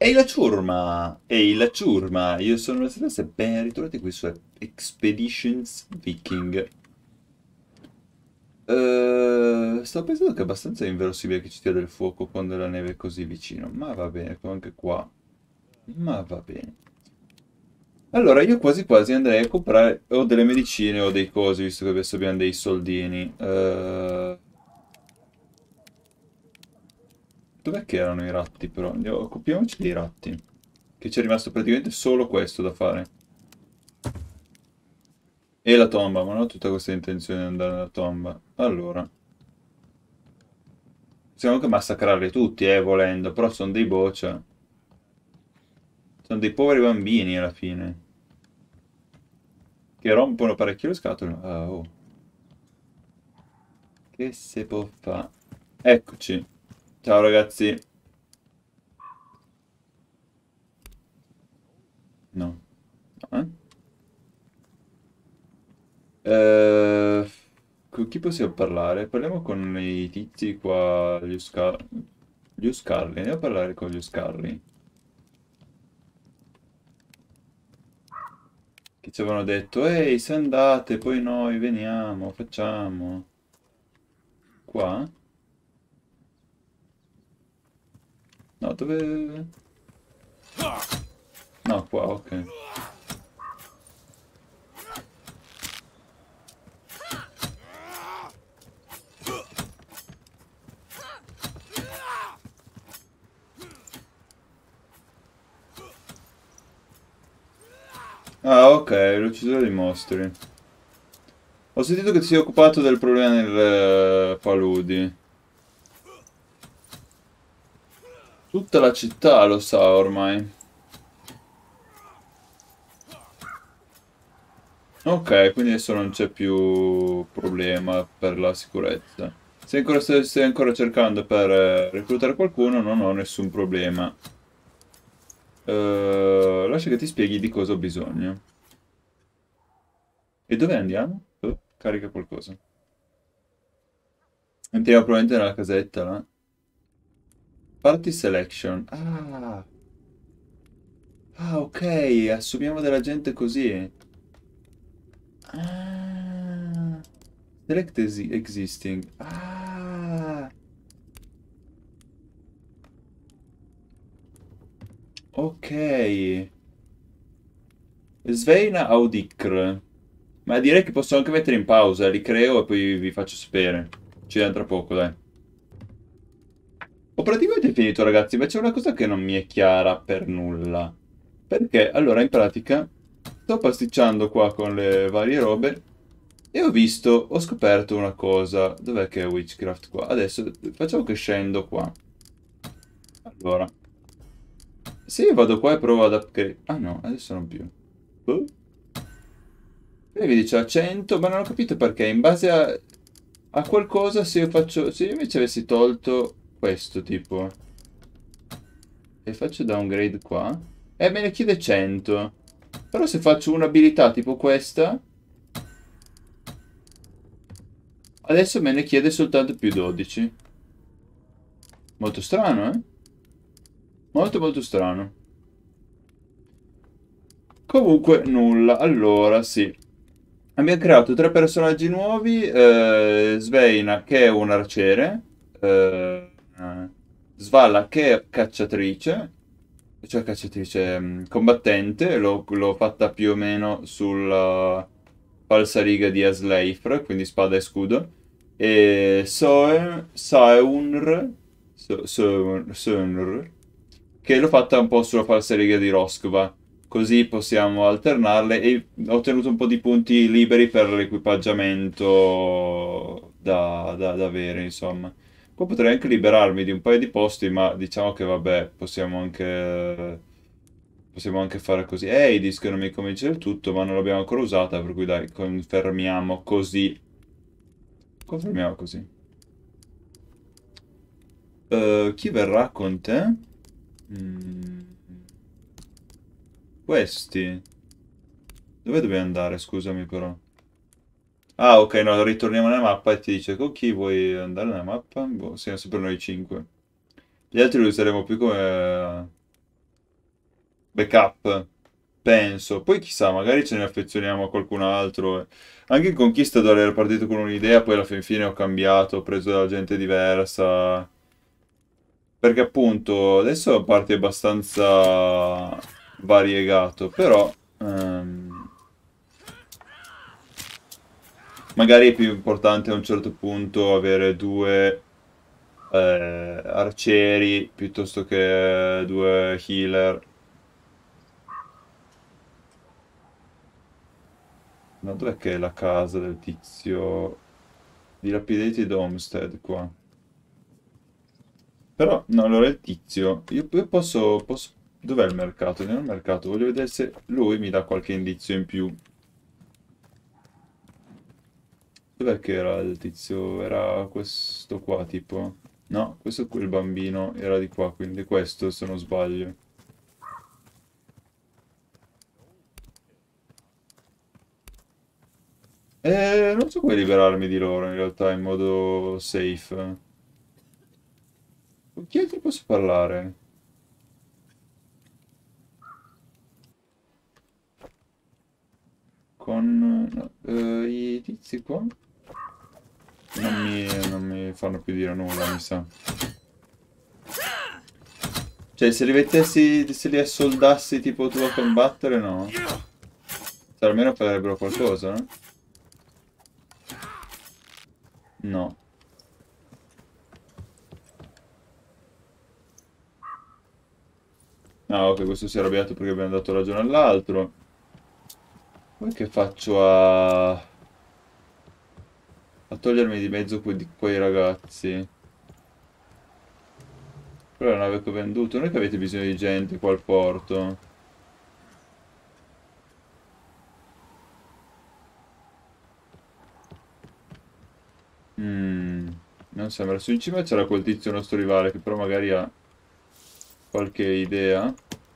Ehi la ciurma! Ehi la ciurma! Io sono la Celeste e ben ritrovati qui su Expeditions Viking. Stavo pensando che è abbastanza inverosimile che ci sia del fuoco quando la neve è così vicino, ma va bene, anche qua. Ma va bene. Allora, io quasi quasi andrei a comprare o delle medicine o dei cosi, visto che adesso abbiamo dei soldini. Dov'è che erano i ratti però? Occupiamoci dei ratti. Che c'è rimasto praticamente solo questo da fare. E la tomba, ma non ho tutta questa intenzione di andare nella tomba. Allora, possiamo anche massacrarli tutti, volendo, però sono dei boccia. Sono dei poveri bambini alla fine. Che rompono parecchio le scatole. Ah, oh. Che se può fare? Eccoci. Ciao ragazzi. No. No, eh? Con chi possiamo parlare? Parliamo con i tizi qua, gli Uscarli. Andiamo a parlare con gli Uscarli. Che ci avevano detto, ehi, se andate, poi noi veniamo, facciamo. Qua? No, dove... No, qua, ok. Ah, ok, l'uccisore dei mostri. Ho sentito che ti sei occupato del problema nel paludi. Tutta la città lo sa ormai. Ok, quindi adesso non c'è più problema per la sicurezza. Se stai ancora cercando per reclutare qualcuno, non ho nessun problema. Lascia che ti spieghi di cosa ho bisogno. E dove andiamo? Oh, carica qualcosa. Entriamo probabilmente nella casetta, là. Party selection. Ah, ah, ok, assumiamo della gente così. Ah, select existing. Ah, ok. Sveina Audicr. Ma direi che posso anche mettere in pausa, li creo e poi vi faccio sapere. Ci vediamo tra poco, dai. Ho praticamente finito, ragazzi, ma c'è una cosa che non mi è chiara per nulla. Perché, allora, in pratica, sto pasticciando qua con le varie robe e ho scoperto una cosa. Dov'è che è Witchcraft qua? Adesso facciamo che scendo qua. Allora, se io vado qua e provo ad upgrade... Ah no, adesso non più. Boh. E mi dice a 100, ma non ho capito perché. In base a qualcosa, se io faccio... Se io invece avessi tolto questo, tipo... E faccio downgrade qua. E me ne chiede 100. Però se faccio un'abilità tipo questa, adesso me ne chiede soltanto più 12. Molto strano, eh? Molto molto strano. Comunque nulla. Allora, sì. Abbiamo creato tre personaggi nuovi. Sveina che è un arciere. Svala che è cacciatrice. Cioè cacciatrice combattente. L'ho fatta più o meno sulla falsariga di Asleifr, quindi spada e scudo. E Saunr, che l'ho fatta un po' sulla falsariga di Roscova. Così possiamo alternarle e ho ottenuto un po' di punti liberi per l'equipaggiamento da avere, insomma. Qua potrei anche liberarmi di un paio di posti, ma diciamo che vabbè, possiamo anche fare così. I dischi non mi convince del tutto, ma non l'abbiamo ancora usata, per cui dai, confermiamo così. Confermiamo così. Chi verrà con te? Mm, questi. Dove dobbiamo andare? Scusami però. Ah, ok, no, ritorniamo nella mappa e ti dice con chi vuoi andare nella mappa? Boh, siamo sempre noi cinque. Gli altri li useremo più come... backup, penso. Poi chissà, magari ce ne affezioniamo a qualcun altro. Anche in Conquistador ero partito con un'idea, poi alla fin fine ho cambiato, ho preso della gente diversa. Perché appunto adesso parti abbastanza variegato, però magari è più importante a un certo punto avere due arcieri piuttosto che due healer. Ma dov'è che è la casa del tizio? Dilapidated Homestead qua. Però, no, allora il tizio. Io posso. Dov'è il mercato? Andiamo al mercato. Voglio vedere se lui mi dà qualche indizio in più. Dov'è che era il tizio? Era questo qua, tipo. No, questo qui, il bambino, era di qua, quindi questo, se non sbaglio. Non so come liberarmi di loro, in realtà, in modo safe. Con chi altro posso parlare? Con i tizi qua? Non mi fanno più dire nulla, mi sa. Cioè, se li mettessi, se li assoldassi tipo tu a combattere, no? Cioè, almeno farebbero qualcosa, no? No. Ah, ok, questo si è arrabbiato perché abbiamo dato ragione all'altro. Poi che faccio a togliermi di mezzo quei ragazzi? Quella è la nave che ho venduto. Non è che avete bisogno di gente qua al porto. Non sembra. Su in cima c'era quel tizio nostro rivale che però magari ha qualche idea.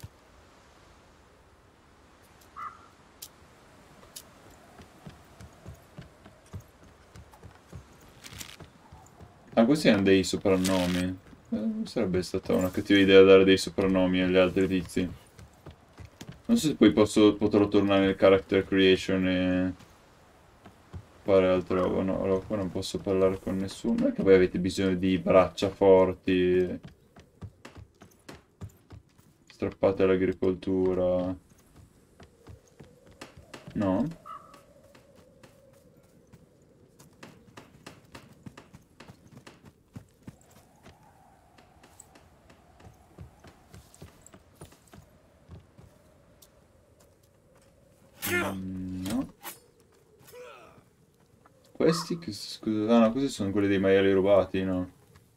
Ah, questi hanno dei soprannomi. Non sarebbe stata una cattiva idea dare dei soprannomi agli altri tizi. Non so se poi potrò tornare nel character creation e fare altre robe. No, allora qua non posso parlare con nessuno. Non è che voi avete bisogno di braccia forti, strappate all'agricoltura. No? No. Questi che scusa. Ah no, questi sono quelli dei maiali rubati, no?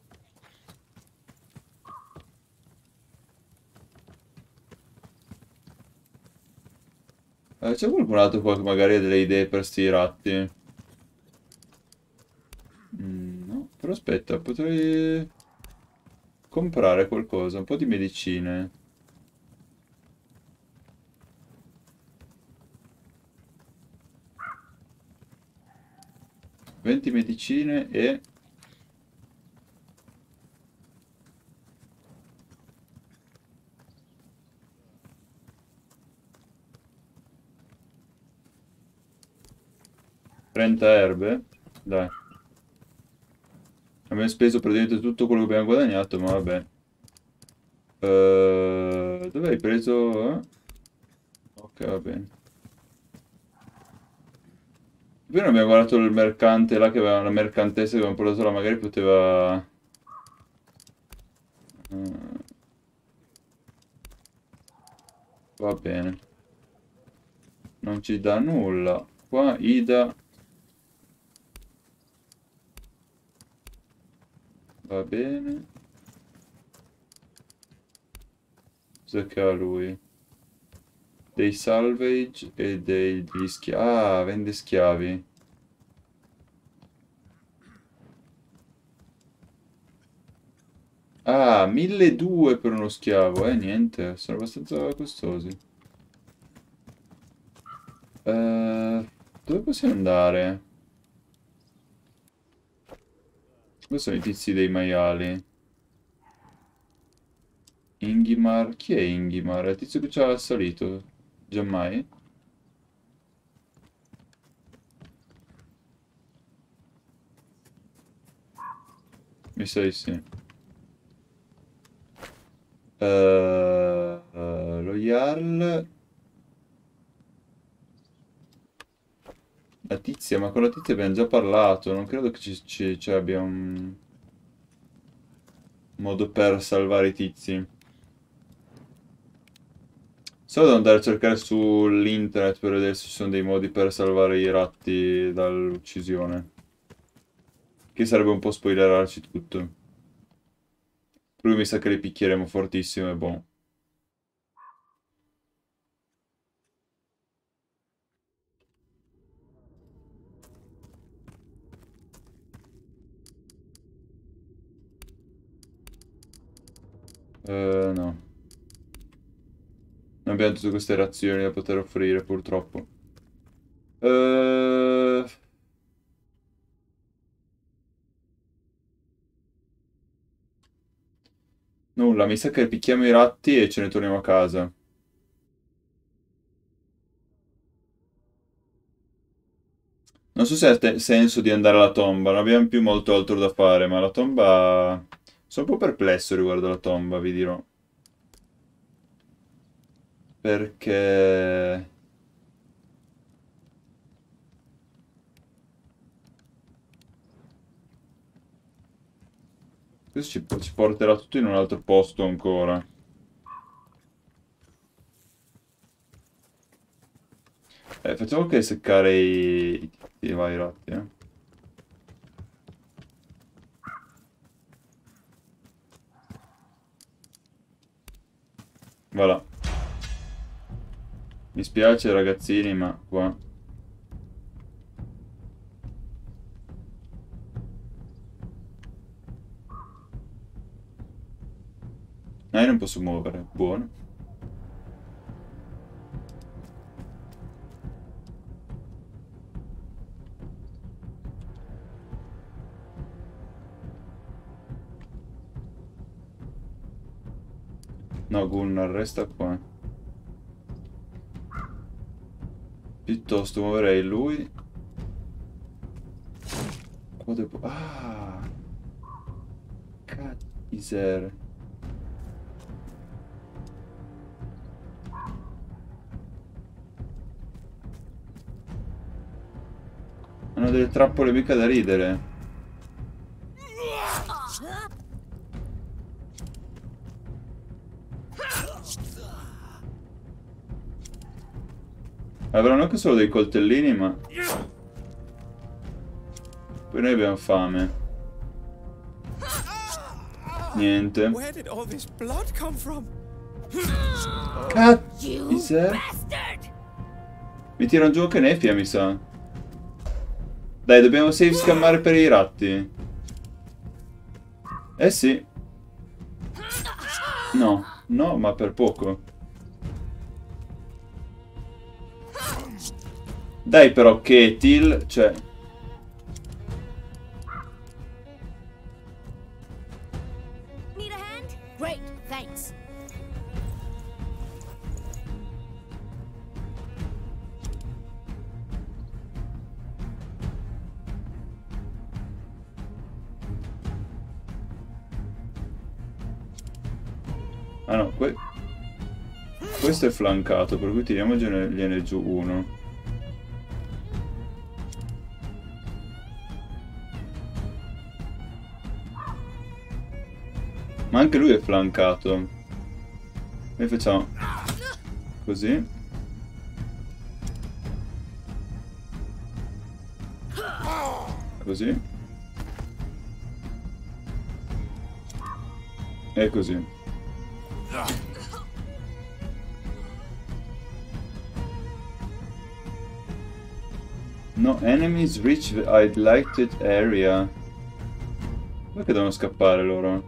C'è qualcun altro qua che magari ha delle idee per sti ratti? No, però aspetta, potrei comprare qualcosa, un po' di medicine. 20 medicine e. Trenta erbe? Dai. Abbiamo speso praticamente tutto quello che abbiamo guadagnato, ma vabbè. Dove hai preso? Ok, va bene. Poi non abbiamo guardato il mercante là che aveva la mercantessa che abbiamo portato là, magari poteva. eh, Va bene. Non ci dà nulla. Qua Ida va bene. Cos'è che ha lui? Dei salvage e degli schiavi. Ah, vende schiavi. Ah, 1200 per uno schiavo, niente, sono abbastanza costosi. Dove possiamo andare? Dove sono i tizi dei maiali? Ingimar. Chi è Ingimar? È il tizio che ci ha salito? Giammai? Mi sa di sì. Lo Jarl. La tizia, ma con la tizia abbiamo già parlato. Non credo che ci abbia un modo per salvare i tizi. Solo devo andare a cercare sull'internet per vedere se ci sono dei modi per salvare i ratti dall'uccisione. Che sarebbe un po' spoilerarci tutto. Per cui mi sa che li picchieremo fortissimo e boh. No. Non abbiamo tutte queste reazioni da poter offrire, purtroppo. Eh... Nulla, mi sa che picchiamo i ratti e ce ne torniamo a casa. Non so se ha senso di andare alla tomba, non abbiamo più molto altro da fare, ma la tomba... Sono un po' perplesso riguardo alla tomba, vi dirò. Perché... Questo ci porterà tutto in un altro posto ancora. Facciamo che seccare i vari ratti, eh. Voilà. Mi spiace ragazzini, ma qua... io non posso muovere, buono. No, Gunnar, resta qua. Piuttosto muoverei lui. Qua devo... Ah! Cazzo. Hanno delle trappole mica da ridere. Avranno anche solo dei coltellini, ma... Poi noi abbiamo fame. Niente. Cazzo. Mi tirano giù anche Nefia, mi sa. Dai, dobbiamo save scammare per i ratti. Eh sì. No, no, ma per poco. Dai però, Ketil, cioè... Ah no, questo è flancato, per cui tiriamogliene giù uno. Ma anche lui è flancato. Noi facciamo così. Così. E così. No enemies reach the highlighted area. Perché devono scappare loro?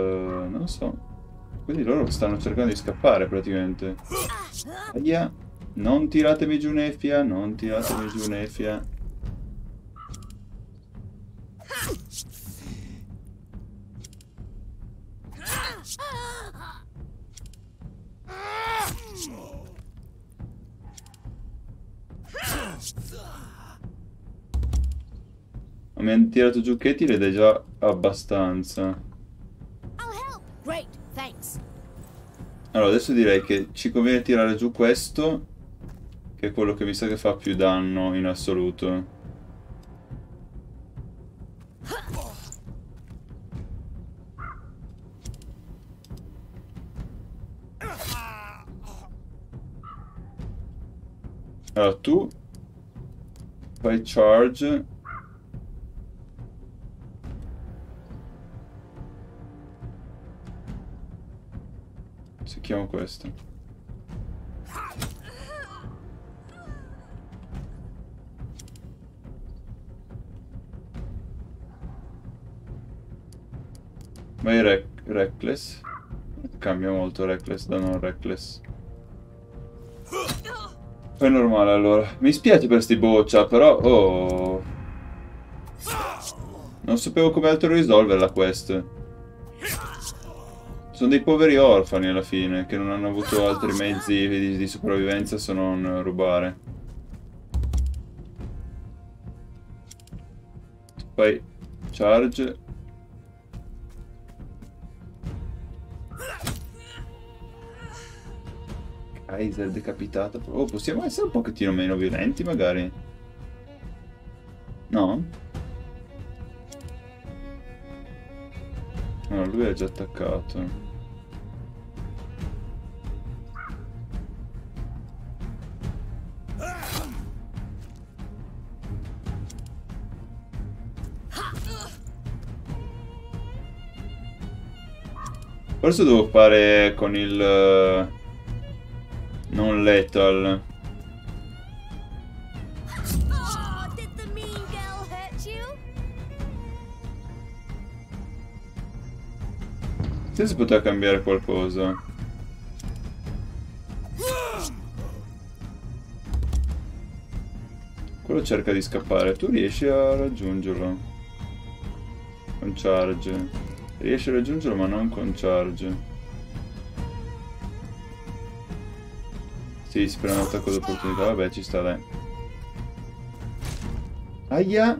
Non lo so. Quindi loro stanno cercando di scappare praticamente. Aia. Non tiratemi giù Nefia, non tiratemi giù Nefia. Ma mi hanno tirato giù Katie ed è già abbastanza. Great, thanks. Allora, adesso direi che ci conviene tirare giù questo, che è quello che mi sa che fa più danno in assoluto. Allora, tu fai charge. Se chiamo questo. Vai reckless. Cambia molto reckless da non reckless. Fai normale allora. Mi spiace per sti boccia, però... Oh... Non sapevo come altro risolvere la quest. Sono dei poveri orfani alla fine, che non hanno avuto altri mezzi di sopravvivenza se non rubare. Poi charge. Kaiser decapitato. Oh, possiamo essere un pochettino meno violenti magari? No? No, lui è già attaccato. Forse devo fare con il non lethal. Oh, did the mean girl hurt you? Se si poteva cambiare qualcosa. Quello cerca di scappare. Tu riesci a raggiungerlo. Con charge. Riesci a raggiungerlo ma non con charge. Sì, si prende un attacco d'opportunità. Vabbè, ci sta, dai. Aia!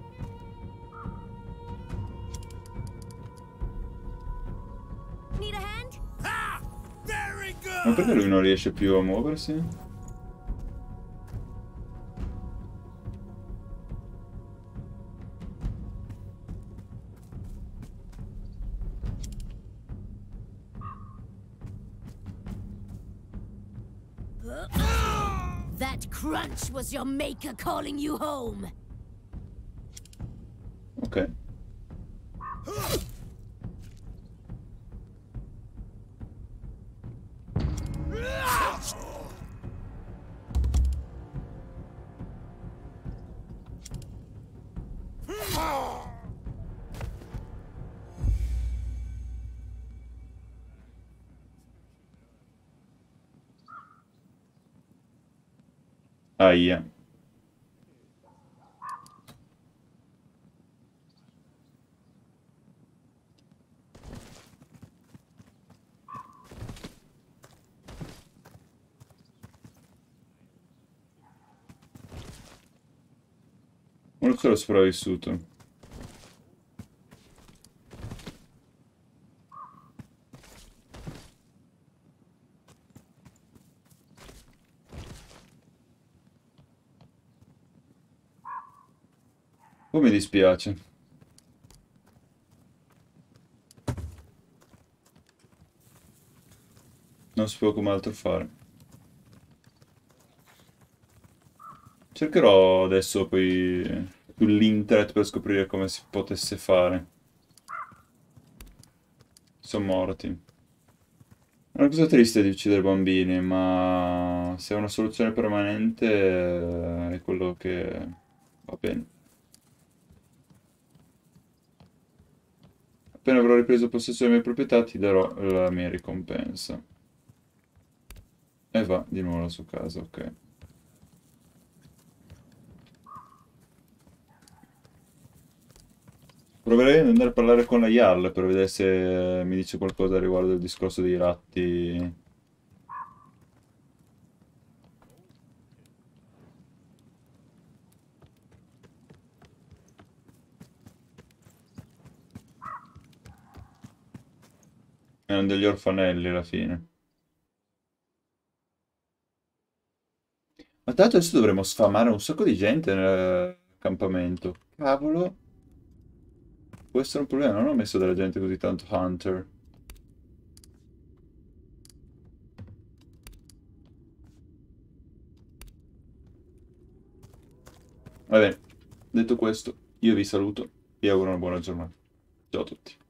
Need a hand? Ma perché lui non riesce più a muoversi? That crunch was your maker calling you home. Ok. Aia. Uno solo sopravvissuto. Oh, mi dispiace. Non sapevo come altro fare. Cercherò adesso poi sull'internet per scoprire come si potesse fare. Sono morti. È una cosa triste di uccidere bambini, ma se è una soluzione permanente è quello che va bene. Appena avrò ripreso possesso delle mie proprietà ti darò la mia ricompensa. E va di nuovo alla sua casa, ok. Proverei ad andare a parlare con la Jarl per vedere se mi dice qualcosa riguardo il discorso dei ratti. Erano degli orfanelli alla fine. Ma tanto adesso dovremmo sfamare un sacco di gente nel campamento. Cavolo, può essere un problema, non ho messo della gente così tanto Hunter. Va bene, detto questo, io vi saluto, vi auguro una buona giornata. Ciao a tutti.